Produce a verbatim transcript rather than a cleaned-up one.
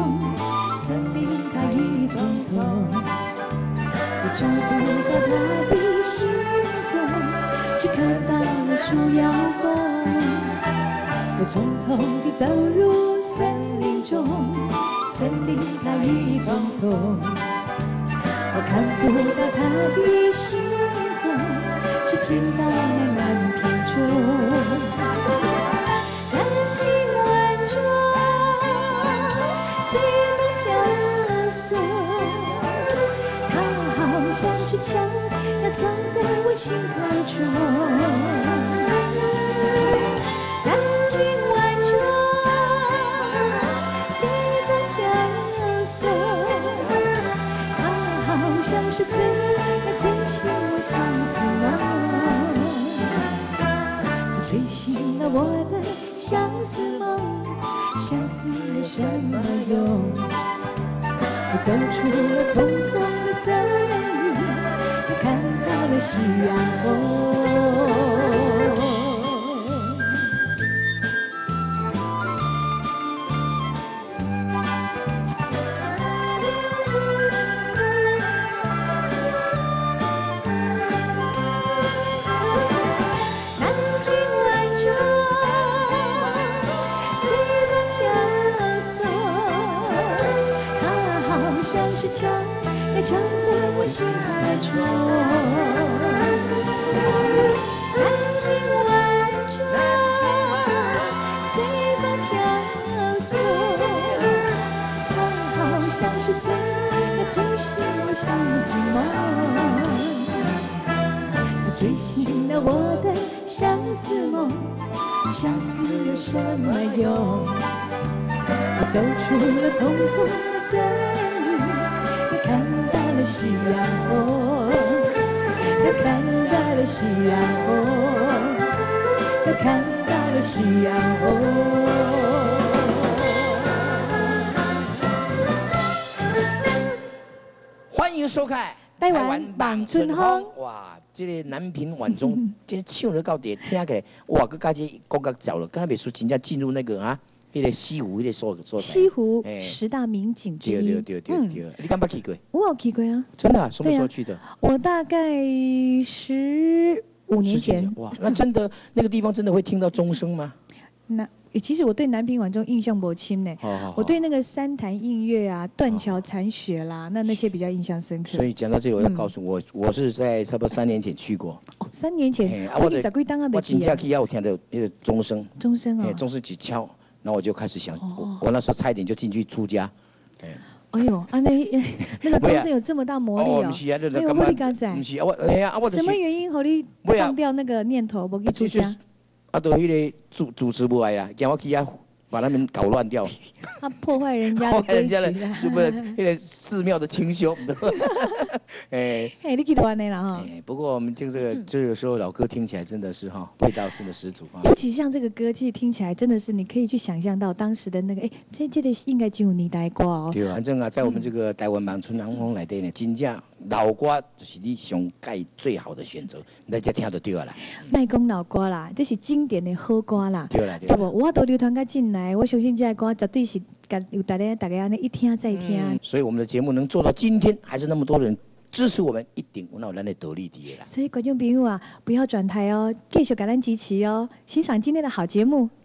森林它一丛丛，我找不到它的行踪，只看到了树摇晃。我匆匆地走入森林中，森林它一丛丛，我看不到它的行踪，只听到那南屏钟。 是枪，它藏在我心怀中。南屏晚钟随风飘送，它好像是催，它催醒我相思梦，它催醒了我的相思梦，相思有什么用？我走出了匆匆的森林。 看到了夕阳红。南屏晚钟随风飘送，它好像是枪，它藏在我心海中。 南屏晚钟随风飘送，它好像是催，它催醒我相思梦，它催醒了我的相思梦，相思有什么用？我走出了匆匆的森林，我看到了夕阳红。 又看到了夕阳红，又看到了夕阳红。 欢迎收看台湾望春风。 哇，这个南屏晚钟，这唱得到底，听起来哇，佮加这国家走了，刚才袂输真正进入那个啊，迄个西湖迄个所所在。 西湖十大名景之一。 对对对对对，你敢捌去过？ 我有去过啊。 真的啊？什么时候去的？ 我大概十五年前。 哇，那真的那个地方真的会听到钟声吗？ 那其实我对南屏晚钟印象不深呢。我对那个三潭印月啊、断桥残雪啦，那那些比较印象深刻。 所以讲到这里，我要告诉我，我是在差不多三年前去过。 哦，三年前。我你十几档啊没去啊？ 我真正去要听到那个钟声。 钟声啊。 钟声一敲。 然后我就开始想，我我那时候差一点就进去出家。 哎呦，啊那那个钟声有这么大魔力哦！ 不是啊， 哎呦，我你敢在？ 不是啊，我哎呀，我什么原因让你放掉那个念头，不去出家？ 啊，都迄个主主持不来啦，惊我去啊，把他们搞乱掉。 他破坏人家的规矩了， 就不是那个寺庙的清修。哎， 哎，你去乱的啦哈。 不过我们这个这个时候老歌听起来真的是哈味道真的十足啊。 尤其像这个歌，其实听起来真的是你可以去想象到当时的那个，哎，这这个应该就有年代歌哦。 对啊，反正啊，在我们这个台湾望春风内底呢，真正老歌就是你上盖最好的选择，大家听就对了啦。 卖讲老歌啦，这是经典的好歌啦。 对啦， 对不？我都流传到进来，我相信这歌绝对是有大家大家安尼一听再听。 嗯。所以我们的节目能做到今天，还是那么多人支持我们，一定有咱的得力的啦。 所以观众朋友啊，不要转台哦，继续给咱支持哦，欣赏今天的好节目。